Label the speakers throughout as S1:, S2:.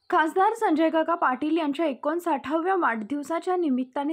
S1: खासदार संजय काका पाटील यांच्या 59व्या वाढदिवसाच्या निमित्ताने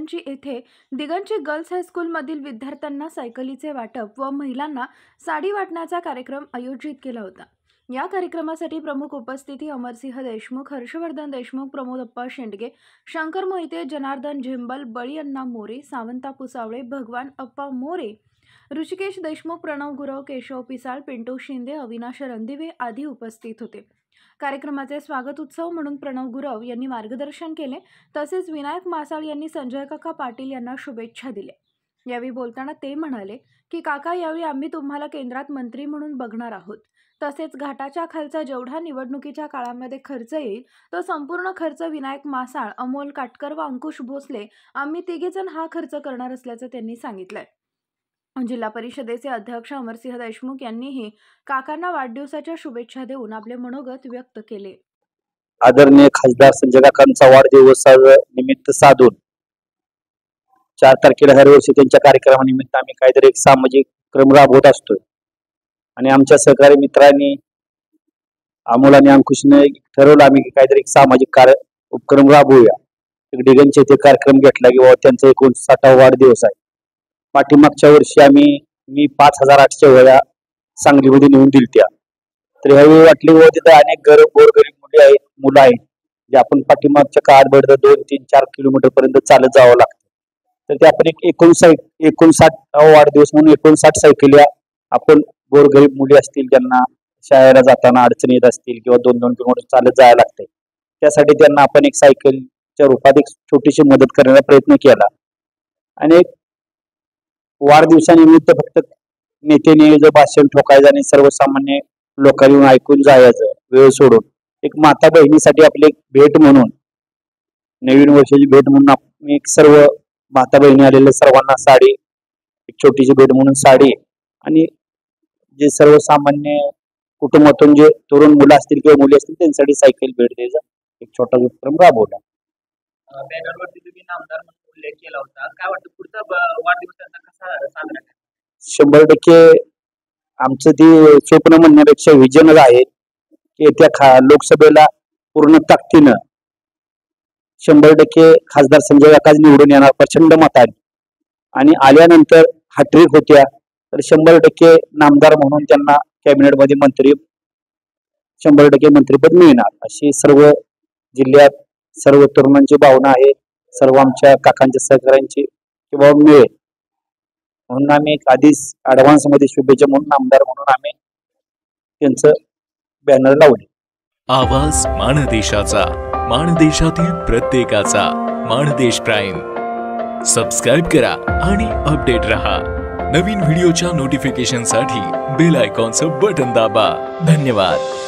S1: दिघंची गर्ल्स हायस्कूलमधील विद्यार्थ्यांना सायकलीचे वाटप व महिलांना साडी वाटण्याचा कार्यक्रम आयोजित केला होता। या कार्यक्रमासाठी प्रमुख उपस्थिती अमरसिंह देशमुख, हर्षवर्धन देशमुख, प्रमोदअप्पा शेंडगे, शंकर मोहिते, जनार्दन झेंबल, बळीअण्णा मोरे, सावंता पुसावळे, भगवान अप्पा मोरे, ऋषिकेश देशमुख, प्रणव गुरव, केशव पिसाळ, पिंटू शिंदे, अविनाश रणदिवे आदी उपस्थित होते। कार्यक्रमाचे स्वागत उत्सव म्हणून प्रणव गुरव यांनी मार्गदर्शन केले। तसेच विनायक मासाळ यांनी संजय काका पाटील यांना शुभेच्छा दिल्या। यावेळी बोलताना ते म्हणाले की काका, यावेळी आम्ही तुम्हाला केंद्रात मंत्री म्हणून बघणार आहोत। तसेच घाटाच्या खालचा जेवढा निवडणुकीच्या काळामध्ये खर्च येईल तो संपूर्ण खर्च विनायक मासाळ, अमोल काटकर व अंकुश भोसले आम्ही तिघेजण हा खर्च करणार असल्याचं त्यांनी सांगितलंय। जिल्हा परिषदेचे अध्यक्ष अमरसिंह देशमुख यांनीही काकांना वाढदिवसाच्या शुभेच्छा देऊन आपले मनोगत व्यक्त केले।
S2: आदरणीय खासदार संजय काकांचा वाढदिवस निमित्त साधून 4 तारखेला हर वर्षी त्यांच्या कार्यक्रमानिमित्त आम्ही काहीतरी एक सामाजिक क्रम राबवत असतोय आणि आमच्या सहकारी मित्रांनी अमोल आणि अंकुशने ठरवलं आम्ही काहीतरी एक सामाजिक उपक्रम राबवूया। दिघंचे ते कार्यक्रम घेतला की त्यांचा 59वा वाढदिवस आहे। पाठीमागच्या वर्षी मी 5008च्या वया सांगलीमध्ये नेऊन दिलत्या, तर ह्यावेळी वाटली तिथे अनेक गोरगरीब मुलं आहेत जे आपण पाठीमागच्या काळात बडद 2, 3, 4 किलोमीटर पर्यंत चालत जावं लागतं। तर ते आपण एक 59वा वाढदिवस म्हणून 59 सायकली आपण गोरगरीब मुली असतील ज्यांना शाळेला जाताना अडचणी येत असतील किंवा 2-2 किलोमीटर चालत जायला लागते, त्यासाठी त्यांना आपण एक सायकलच्या रूपात एक छोटीशी मदत करण्याचा प्रयत्न केला। आणि वाढदिवसानिमित्त फक्त नेत्याने जर भाषण ठोकायचं आणि सर्वसामान्य लोकांनी ऐकून जायचं वेळ सोडून, एक माता बहिणीसाठी आपली एक भेट म्हणून, नवीन वर्षाची भेट म्हणून आपण एक सर्व माता बहिणी आलेल्या सर्वांना साडी, एक छोटीशी भेट म्हणून साडी, आणि जे सर्वसामान्य कुटुंबातून जे तरुण मुलं असतील किंवा मुली असतील त्यांच्यासाठी सायकल भेट द्यायचा एक छोटा उपक्रम राबवला।
S3: बॅनरवरती तुम्ही नामदार म्हणून उल्लेख केला होता, काय वाटतं पुढचा वाढदिवसाचा कसा साजरा करायचा?
S2: 100% आमचं ती स्वप्न म्हणण्यापेक्षा विजन आहे की येत्या लोकसभेला पूर्ण ताकदीनं 100% खासदार संजय काका निवडून येणार प्रचंड मताने, आणि आल्यानंतर हॅट्रिक होत्या तर 100% नामदार म्हणून त्यांना कॅबिनेटमध्ये 100% मंत्रिपद मिळणार अशी सर्व जिल्ह्यात सर्व तरुणांची भावना आहे, सर्व आमच्या काकांच्या सहकार्यांची की बाबा मिळेल म्हणून आम्ही आधीच ऍडव्हान्स मध्ये शुभेच्छा म्हणून नामदार म्हणून आम्ही त्यांचं बॅनर लावले।
S4: आवाज माणदेशाचा, माणदेशातील प्रत्येकाचा, माणदेश प्राईम। सबस्क्राइब करा आणि अपडेट रहा। नवीन व्हिडिओच्या नोटिफिकेशनसाठी बेल आयकॉनचं बटन दाबा। धन्यवाद।